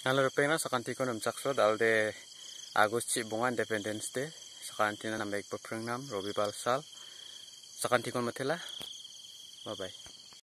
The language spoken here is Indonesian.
Nalor pena sakanti ko nam sakso dalde Agus Cibunga Independence Day sakanti na nambaik peprengnam Robi Balsal sakanti kon matela. Bye bye.